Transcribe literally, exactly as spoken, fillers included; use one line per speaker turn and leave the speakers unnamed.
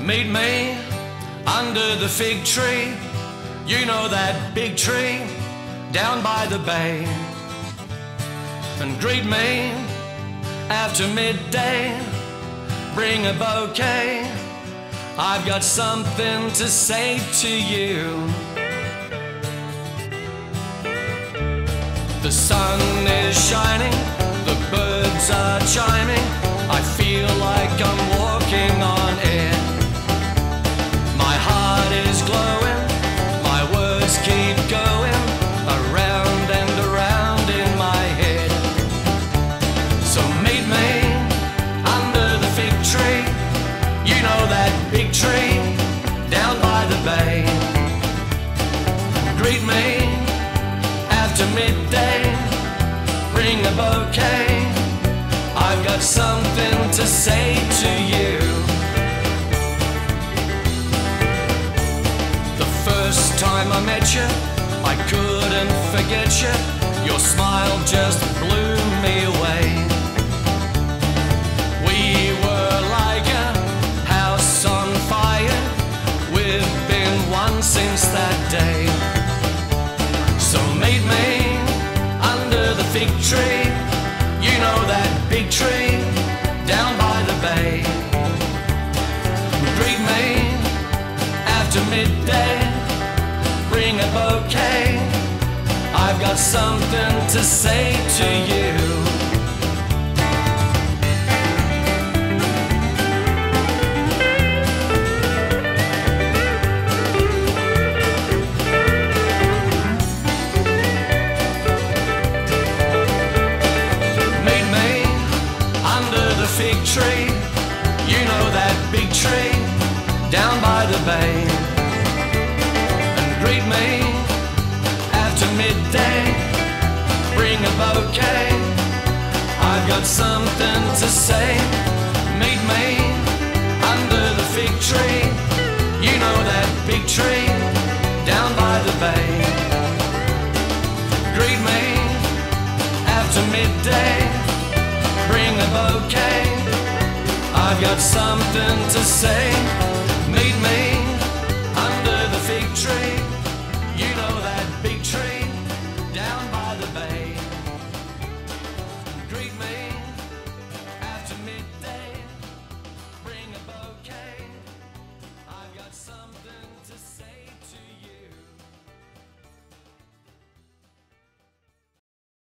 Meet me under the fig tree. You know that big tree down by the bay. And greet me after midday. Bring a bouquet. I've got something to say to you. The sun is shining, the birds are chiming. I feel like I'm walking on air. My heart is glowing, my words keep going around and around in my head. So meet me under the fig tree. You know that big tree down by the bay. Greet me after midday. Bring a bouquet. I've got something to say to you. The first time I met you, I couldn't forget you. Your smile just blew me away. We were like a house on fire. We've been one since that day. So meet me under the fig tree. You know that big tree down by the bay. Greet me after midday. Bring a bouquet. I've got something to say to you. Fig tree, you know that big tree down by the bay. And greet me after midday. Bring a bouquet. I've got something to say. Meet me under the fig tree. You know that big tree down by the bay. Greet me after midday. Bring a bouquet. I've got something to say.